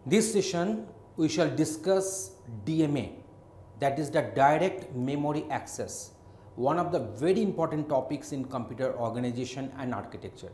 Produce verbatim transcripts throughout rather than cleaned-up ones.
This session we shall discuss D M A, that is the direct memory access, one of the very important topics in computer organization and architecture.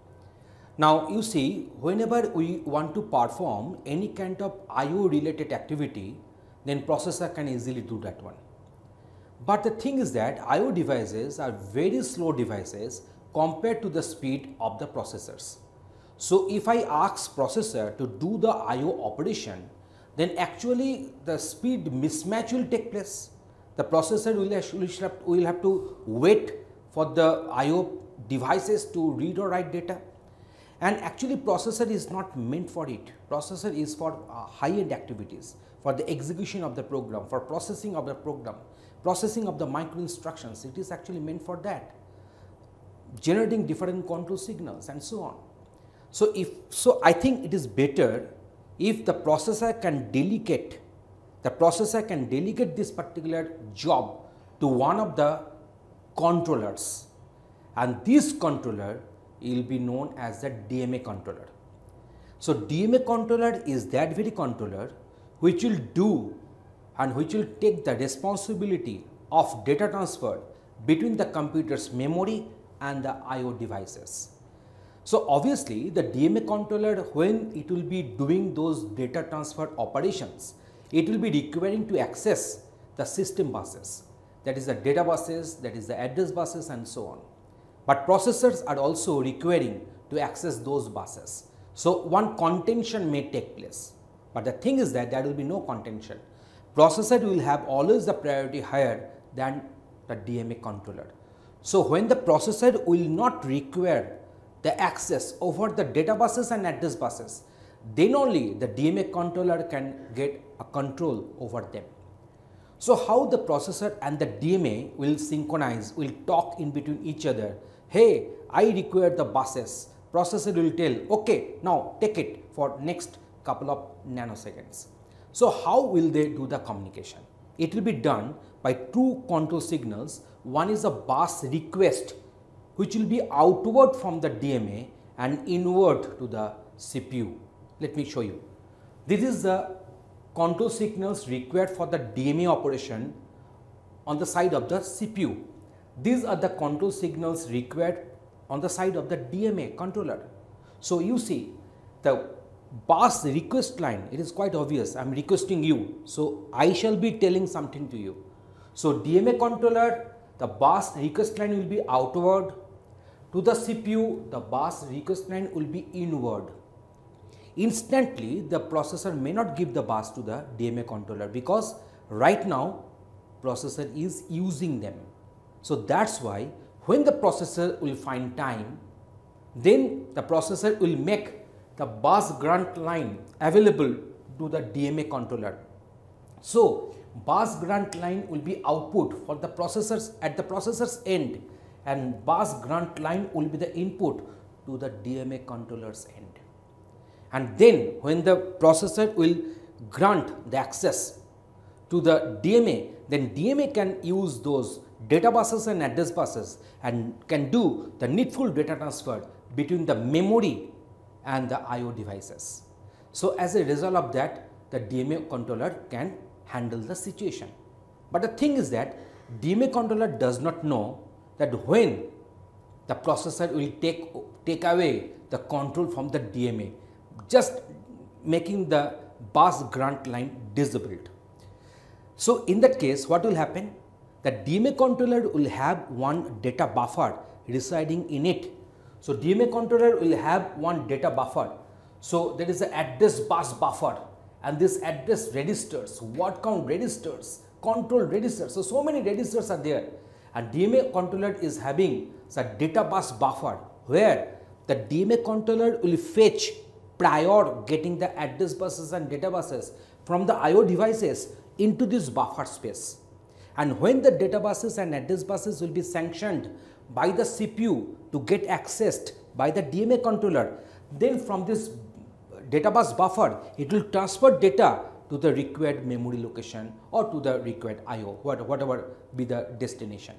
Now you see, whenever we want to perform any kind of I O related activity, then processor can easily do that one. But the thing is that I O devices are very slow devices compared to the speed of the processors. So if I ask processor to do the I O operation, then actually the speed mismatch will take place. The processor will actually have, will have to wait for the I O devices to read or write data. And actually processor is not meant for it. Processor is for uh, high-end activities, for the execution of the program, for processing of the program, processing of the micro instructions. It is actually meant for that, generating different control signals and so on. So if so, I think it is better if the processor can delegate, the processor can delegate this particular job to one of the controllers, and this controller will be known as the D M A controller. So D M A controller is that very controller which will do and which will take the responsibility of data transfer between the computer's memory and the I O devices. So obviously the D M A controller, when it will be doing those data transfer operations, it will be requiring to access the system buses, that is the data buses, that is the address buses and so on. But processors are also requiring to access those buses. So one contention may take place, but the thing is that there will be no contention. Processor will have always the priority higher than the D M A controller. So when the processor will not require the access over the data buses and address buses, then only the D M A controller can get a control over them. So how the processor and the D M A will synchronize, will talk in between each other. Hey, I require the buses. Processor will tell, okay, now take it for next couple of nanoseconds. So how will they do the communication? It will be done by two control signals. One is a bus request, which will be outward from the D M A and inward to the C P U. Let me show you. This is the control signals required for the D M A operation on the side of the C P U. These are the control signals required on the side of the D M A controller. So you see the bus request line, it is quite obvious. I am requesting you, so I shall be telling something to you. So D M A controller, the bus request line will be outward. To the C P U, the bus request line will be inward. Instantly, the processor may not give the bus to the D M A controller because right now processor is using them. So that's why when the processor will find time, then the processor will make the bus grant line available to the D M A controller. So bus grant line will be output for the processors at the processor's end, and bus grant line will be the input to the D M A controller's end. And then when the processor will grant the access to the D M A, then D M A can use those data buses and address buses and can do the needful data transfer between the memory and the I O devices. So as a result of that, the D M A controller can handle the situation. But the thing is that D M A controller does not know that when the processor will take, take away the control from the D M A, just making the bus grant line disabled. So in that case, what will happen? The D M A controller will have one data buffer residing in it. So D M A controller will have one data buffer. So there is an address bus buffer, and this address registers, word count registers, control registers. So, so many registers are there, and D M A controller is having a data bus buffer where the D M A controller will fetch prior getting the address buses and data buses from the I O devices into this buffer space. And when the data buses and address buses will be sanctioned by the C P U to get accessed by the D M A controller, then from this data bus buffer, it will transfer data to the required memory location or to the required I O, whatever be the destination.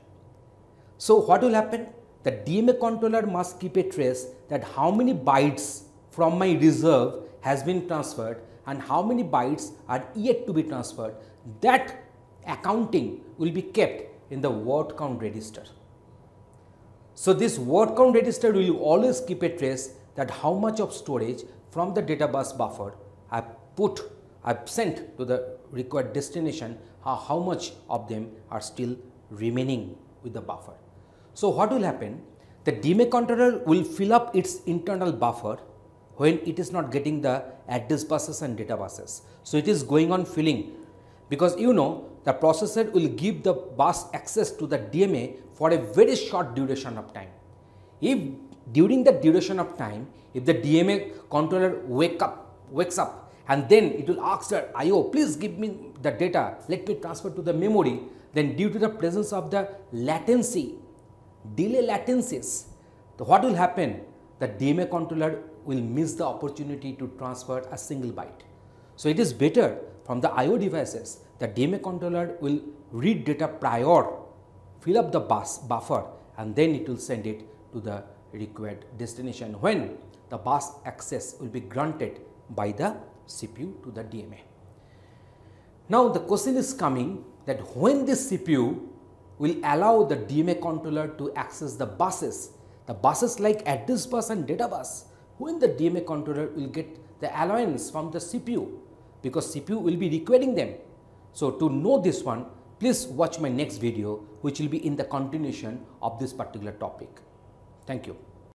So what will happen? The D M A controller must keep a trace that how many bytes from my reserve has been transferred and how many bytes are yet to be transferred, that accounting will be kept in the word count register. So this word count register will always keep a trace that how much of storage from the data bus buffer I put, I sent to the required destination, how, how much of them are still remaining with the buffer. So what will happen? The D M A controller will fill up its internal buffer when it is not getting the address buses and data buses. So it is going on filling, because you know the processor will give the bus access to the D M A for a very short duration of time. If during the duration of time, if the D M A controller wake up, wakes up and then it will ask the I O, please give me the data, let me transfer to the memory, then due to the presence of the latency, delay latencies, so what will happen? The D M A controller will miss the opportunity to transfer a single byte. So it is better from the I O devices, the D M A controller will read data prior, fill up the bus buffer, and then it will send it to the required destination when the bus access will be granted by the C P U to the D M A. Now the question is coming that when this C P U will allow the D M A controller to access the buses, the buses like address bus and data bus, when the D M A controller will get the allowance from the C P U, because C P U will be requiring them. So to know this one, please watch my next video, which will be in the continuation of this particular topic. Thank you.